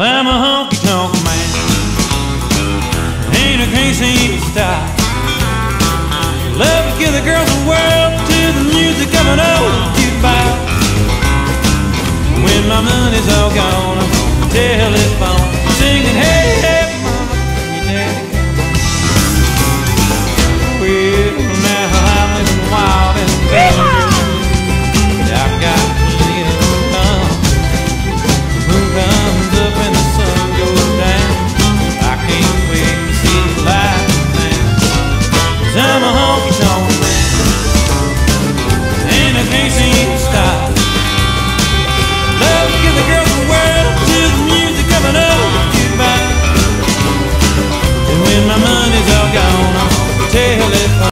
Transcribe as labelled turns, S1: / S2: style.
S1: I'm a honky-tonk man. Ain't a crazy ain't a style. Love to give the girls the world to the music of an old jukebox. When my money's all gone, I'm on the telephone singing, hey, hey, mama, can your daddy come? Well, now I'm living wild and bad. I've got plenty of fun. The moon comes up and the sun goes down. I can't wait to see the light now. 'Cause I'm a honky-tonk